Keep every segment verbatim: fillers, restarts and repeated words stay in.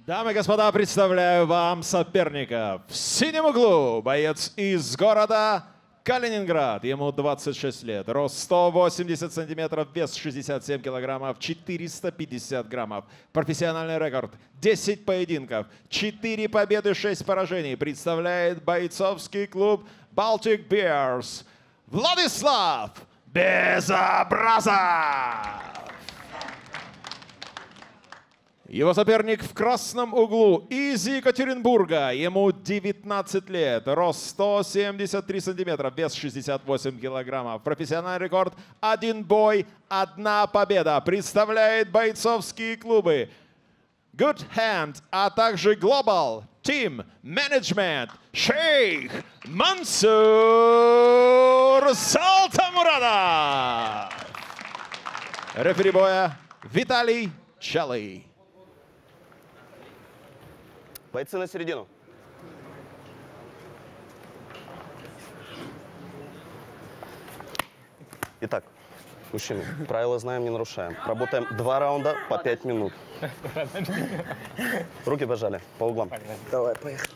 Дамы и господа, представляю вам соперника. В синем углу боец из города Калининград. Ему двадцать шесть лет. Рост сто восемьдесят сантиметров, вес шестьдесят семь килограммов, четыреста пятьдесят граммов. Профессиональный рекорд десять поединков, четыре победы, шесть поражений. Представляет бойцовский клуб Baltic Bears. Владислав Безобразов. Его соперник в красном углу из Екатеринбурга. Ему девятнадцать лет. Рост сто семьдесят три сантиметра, вес шестьдесят восемь килограммов. Профессиональный рекорд один бой, одна победа. Представляет бойцовские клубы Good Hand, а также Global Team Management Шейх Мансур Салтамурадов. Рефери боя Виталий Чалый. Бойцы на середину. Итак, мужчины, правила знаем, не нарушаем. Работаем два раунда по пять минут. Руки пожали по углам. Давай, поехали.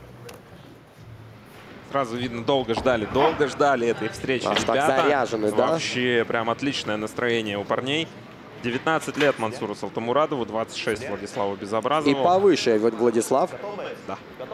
Сразу видно, долго ждали, долго ждали этой встречи. Аж так ребята. заряжены, да? Вообще прям отличное настроение у парней. девятнадцать лет Мансуру Салтамурадову, двадцать шесть Владиславу Безобразову. И повыше Владислав. Да.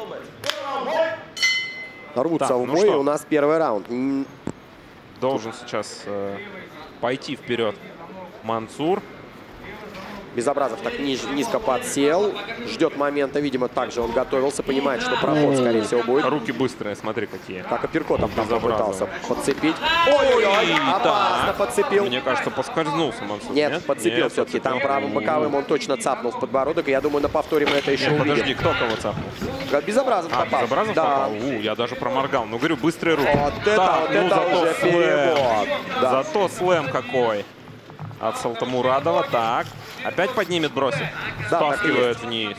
Рвутся так, в ну бой, что? у нас первый раунд. Должен сейчас э, пойти вперед Мансур. Безобразов так ниж, низко подсел, ждет момента, видимо, также он готовился, понимает, что проход, скорее всего, будет. Руки быстрые, смотри какие. Как апперкотом там попытался подцепить. Ой-ой-ой, опасно подцепил. Мне кажется, поскользнулся Мансур. Нет, Нет, подцепил Нет, все-таки. Там подцепил. правым боковым он точно цапнул в подбородок. И я думаю, на повторе мы это еще Нет, увидим. подожди, кто кого цапнул? Безобразов А, попал. Безобразов да. попал? У, я даже проморгал. Ну, говорю, быстрые руки. Вот это, так, вот ну, это зато уже слэм. перевод. Да. Зато слэм какой. От Салтамурадова. Так. Опять поднимет, бросит. Да, Стаскивает вниз.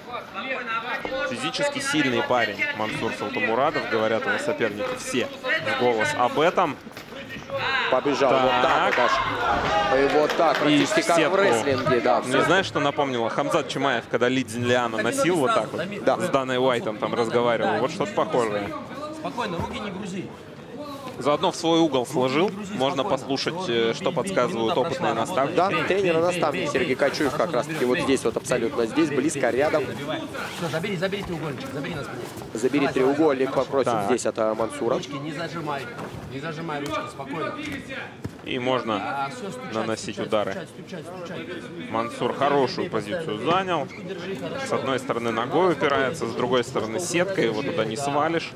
Физически сильный парень Мансур Салтамурадов. Говорят его соперники все в голос об этом. Побежал так. вот так вот аж. И вот так, практически как в рестлинге. Да, Не знаешь, что напомнило? Хамзат Чимаев, когда Ли Цзиньляна носил вот так вот. Да. С Даной Уайтом там разговаривал. Вот что-то похожее. Спокойно, руки не грузи. Заодно в свой угол сложил. Можно послушать, что подсказывают опытные наставники. Да, тренер и наставник Сергей Качуев как раз-таки вот здесь, вот абсолютно здесь, близко, рядом. Все, забери, забери треугольничек, забери на спине. Забери треугольник, попросит Так. здесь от Мансура. Ручки не зажимай, не зажимай ручки, спокойно. И можно А, все, стучать, наносить стучать, удары. Стучать, стучать, стучать. Мансур хорошую позицию занял. Держи, хорошо. С одной стороны ногой упирается, с другой стороны сеткой. Его туда не свалишь.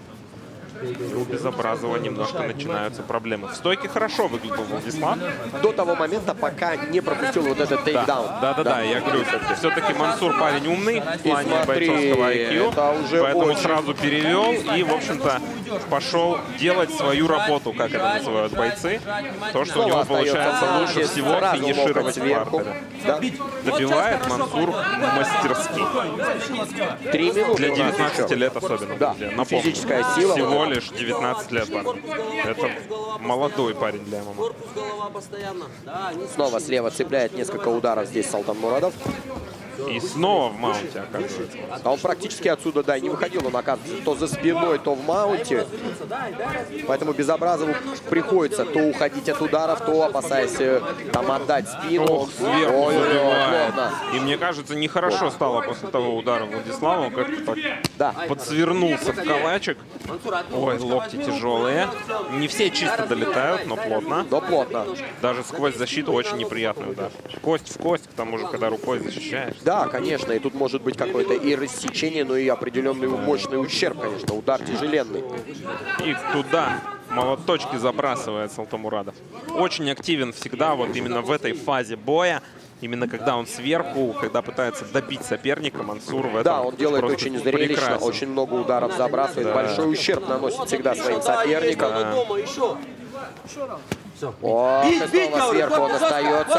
И у Безобразова немножко начинаются проблемы. В стойке хорошо выглядел Владислав. До того момента, пока не пропустил вот этот тейкдаун. Да, да, да, я говорю, все-таки Мансур парень умный в плане смотри, бойцовского ай кью, это уже поэтому очень- сразу перевел и, в общем-то, пошел делать свою работу, как это называют бойцы. То, что у него Снова получается остается лучше здесь всего сразу финишировать локоть в сверху. партере. Да. Добивает Мансур мастерски. Три минуты Для у нас девятнадцати еще. лет особенно. Да, друзья. Напомню, физическая сила. всего лишь девятнадцать лет парень. Это молодой парень для ММА. Корпус, голова постоянно. Да, не Снова слева цепляет несколько ударов здесь Салтамурадов. И снова в маунте, оказывается. А он практически отсюда, да, и не выходил. Он оказывается то за спиной, то в маунте. Поэтому Безобразову приходится то уходить от ударов, то опасаясь э, там отдать спину. Ох, сверху Ой-ой-ой, забивает. плотно. И мне кажется, нехорошо стало после того удара Владислава. Он как-то так Да. подсвернулся в калачик. Ой, локти тяжелые. Не все чисто долетают, но плотно. Но плотно. Даже сквозь защиту очень неприятный удар. Кость в кость, к тому же, когда рукой защищаешь. Да, конечно, и тут может быть какое-то и рассечение, но и определенный мощный ущерб, конечно. Удар тяжеленный. И туда молоточки забрасывает Салтамурадов. Очень активен всегда вот именно в этой фазе боя. Именно когда он сверху, когда пытается добить соперника, Мансур в этом Да, он делает просто очень зрелищно, прекрасен. очень много ударов забрасывает. Да. Большой ущерб наносит всегда своим соперникам. дома, еще. О, и снова сверху он остается.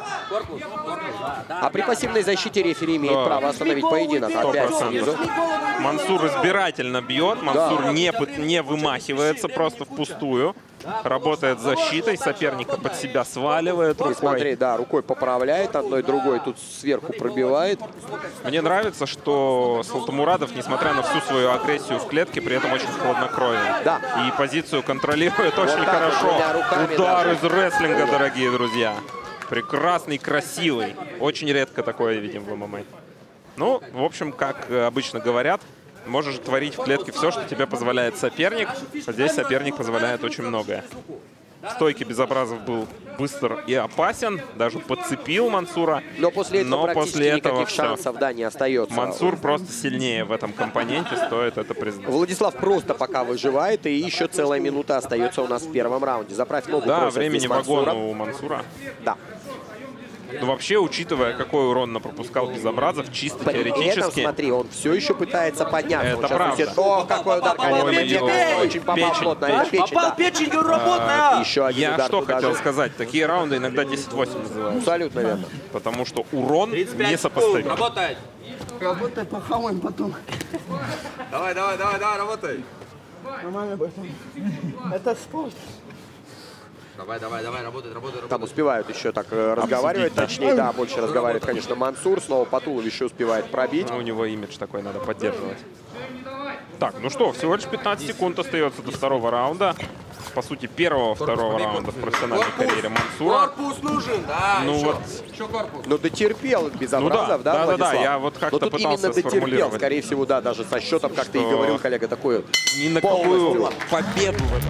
Корпус, корпус, да, да. А при пассивной защите рефери имеет Да. право остановить поединок. Сто Опять процентов. снизу. Мансур избирательно бьет. Мансур не, пы- не вымахивается просто впустую. Работает с защитой. Соперника под себя сваливает И смотри, рукой. да, рукой поправляет, одной другой тут сверху пробивает. Мне нравится, что Салтамурадов, несмотря на всю свою агрессию в клетке, при этом очень хладнокровен. Да. И позицию контролирует очень так вот, хорошо. двумя руками Удар даже. из рестлинга, дорогие друзья. Прекрасный, красивый. Очень редко такое видим в ММА. Ну, в общем, как обычно говорят, можешь творить в клетке все, что тебе позволяет соперник. Здесь соперник позволяет очень многое. В стойке Безобразов был быстр и опасен. Даже подцепил Мансура. Но после этого Но практически после этого никаких всё. шансов, да, не остается. Мансур просто сильнее в этом компоненте, стоит это признать. Владислав просто пока выживает, и еще целая минута остается у нас в первом раунде. Заправь ногу, Да, просят времени здесь вагона Мансура. у Мансура. Да. Но вообще, учитывая, какой урон напропускал Безобразов, чисто При этом, теоретически... смотри, он все еще пытается подняться. Это Он сейчас правда. несет- О, какой удар коленом. Ой, Ответ ой, очень попал печень. плотно. Это печень, Попал да. печень, говорю, работная. Еще один Я удар что туда хотел же. сказать, такие раунды иногда десять восемь называют. Абсолютно верно. Потому что урон тридцать пять секунд, несопоставим. работает. Работай, похаваем потом. Давай, давай, давай, давай, работай. Нормально будет. Это спорт. Давай, давай, давай, работает, работает, Там работает. успевают еще так э, разговаривать, да. точнее, да, больше разговаривает, конечно, Мансур. Снова по туловищу успевает пробить. У него имидж такой, надо поддерживать. Так, ну что, всего лишь пятнадцать секунд остается до второго раунда. По сути, первого, второго раунда в профессиональной карьере Мансура. Корпус нужен, да, Ну еще. вот, Еще корпус. Но дотерпел Безобразов, Ну да, да, да, да, да, Владислав? я вот как-то Но тут пытался именно дотерпел, сформулировать. скорее всего, да, даже со счетом, как ты и Что говорил, коллега, такую ни на какую полностью. победу в этом.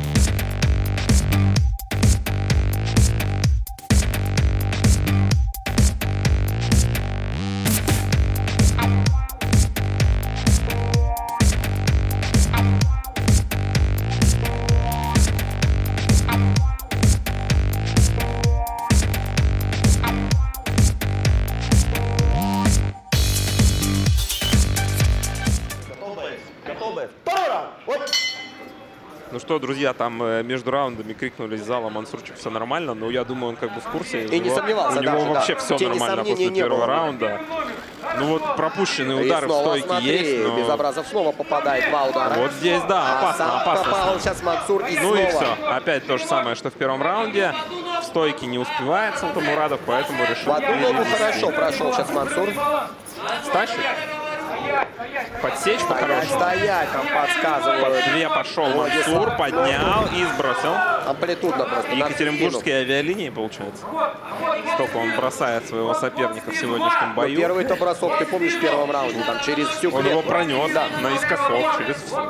Ну что, друзья, там э, между раундами крикнули из зала: Мансурчик, все нормально. Но я думаю, он как бы в курсе. И у не него, сомневался У него даже, да. вообще все Тени нормально сомнений после не первого было. раунда. Ну вот пропущенные И удары в снова, стойке смотри, есть, но Безобразов снова попадает два удара. вот здесь, да, А опасно, сам опасно. попал сейчас Мансур и Ну снова. и все. Опять то же самое, что в первом раунде. В стойке не успевает Салтамурадов, поэтому решил В одну ногу перевести. хорошо прошел сейчас Мансур. Стащит. Подсечь Стоять, по-хорошему. стоять, там подсказывают. Две пошел Владислав. Мансур, поднял и сбросил. Амплитудно просто. на спину. Екатеринбургские авиалинии, получается. Столько он бросает своего соперника в сегодняшнем Ну, бою. первый-то бросок, ты помнишь, в первом раунде, там через всю Он его клетку. пронес Да. наискосок через всю.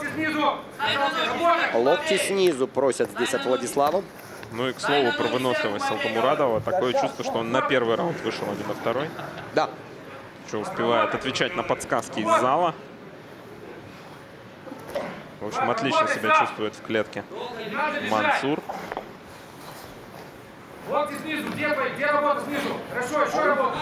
Локти снизу просят здесь от Владислава. Ну и, к слову, про выносливость Салтамурадова. Такое чувство, что он на первый раунд вышел, а не на второй. Да. Что успевает отвечать на подсказки из зала. В общем, отлично себя чувствует в клетке Мансур. Локти снизу, где, где работа снизу? Хорошо, еще работа.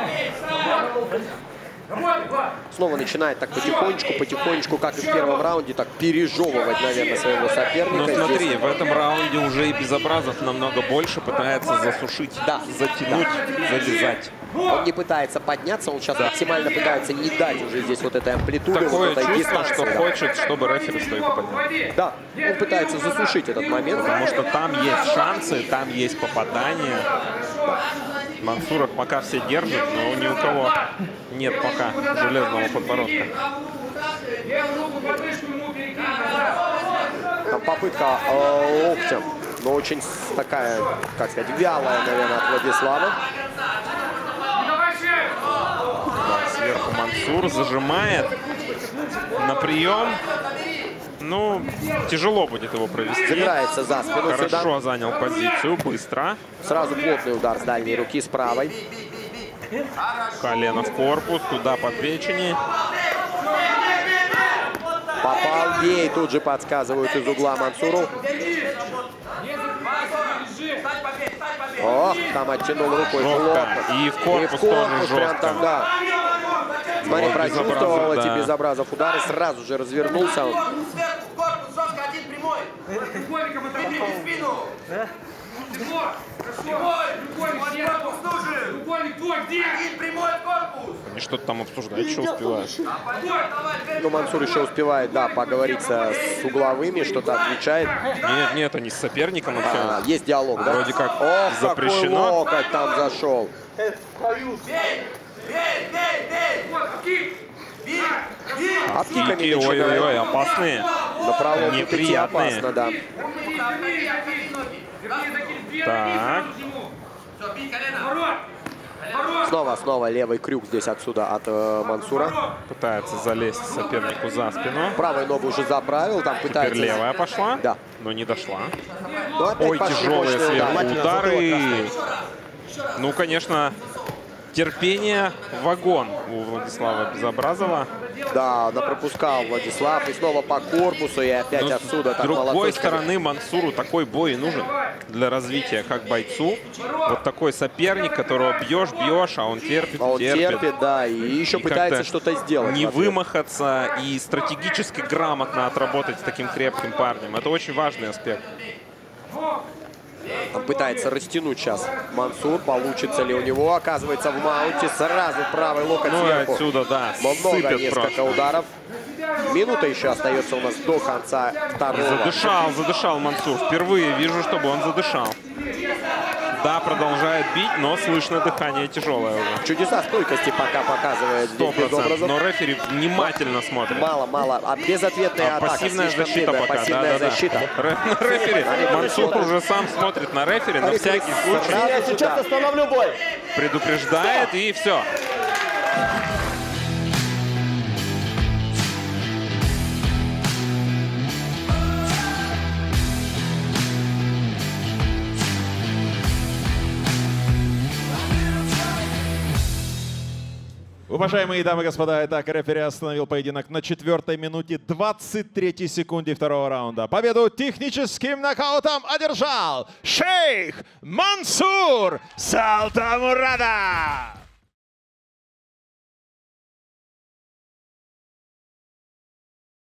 Работай, Влад. Снова начинает так потихонечку, потихонечку, как и в первом раунде, так пережевывать, наверное, своего соперника. Но Здесь- смотри, в этом раунде уже и Безобразов намного больше пытается засушить, Да. затянуть, завязать. Он не пытается подняться, он сейчас максимально пытается не дать уже здесь вот этой амплитуды, Такое вот этой чувство, дистанции. что да. хочет, чтобы рефери стойку поднял. Да, он пытается засушить этот момент. Потому что там есть шансы, там есть попадания. Мансуров пока все держит, но ни у кого нет пока железного подбородка. Левую руку под мышку ему перекинь назад. Там попытка э, локтем, но очень с- такая, как сказать, вялая, наверное, от Владислава. Не давай шею. Сверху Мансур зажимает на прием. Ну, тяжело будет его провести. Забирается за спину сюда. Хорошо занял позицию, быстро. Сразу плотный удар с дальней руки, с правой. Колено в корпус, туда по печени. Попал, бей, тут же подсказывают из угла Мансуру. Ох, там оттянул рукой Жестко. плотно. И в корпус тоже прям жестко. там, да. Смотри, Вот прочувствовал Безобразов, эти да. Безобразов удары, сразу же развернулся. Он. Они что-то там обсуждают, что успевают. Но Мансур еще успевает, да, поговориться с угловыми, что-то отвечает. Нет, нет, они с соперником общаются. А, есть диалог, да? Вроде как Ох, запрещено. какой локоть там зашел. Апкиками Кики, ой-ой-ой, опасные. на правом пути неприятные. опасно, да. Так. Снова, снова левый крюк здесь отсюда от э, Мансура. Пытается залезть сопернику за спину. Правой ногу уже заправил, там Теперь пытается... левая пошла, Да. но не дошла. Но опять Ой, пошли тяжелые мощные сверху удары. удары. Ну, конечно, терпение вагон у Владислава Безобразова. Да, пропускал Владислав. И снова по корпусу, и опять Но отсюда. с Так, другой молоточками. стороны, Мансуру такой бой и нужен для развития как бойцу. Вот такой соперник, которого бьешь, бьешь, а он терпит, А он терпит. терпит, да, и еще И пытается как-то что-то сделать. Не в ответ. вымахаться и стратегически грамотно отработать с таким крепким парнем. Это очень важный аспект. Он пытается растянуть сейчас Мансур. Получится ли у него? Оказывается, в маунте сразу правый локоть Ну и сверху. отсюда, да, Много, сыпет несколько просто. ударов. Минута еще остается у нас до конца второго. Задышал, задышал Мансур. Впервые вижу, чтобы он задышал. Да, продолжает бить, но слышно дыхание тяжелое уже. Чудеса стойкости пока показывает Сто здесь процентов. Безобразов. Но рефери внимательно смотрит. Мало, мало. А безответная А атака. пассивная слишком защита длинная. пока, Пассивная да, да, защита. да. Ре- на рефери. Мансур уже сам смотрит на рефери, на Рефери всякий случай. сразу же, да. Остановлю бой. Предупреждает и все. Уважаемые дамы и господа, итак, рефери остановил поединок на четвертой минуте двадцать третьей секунде второго раунда. Победу техническим нокаутом одержал Шейх Мансур Салтамурада.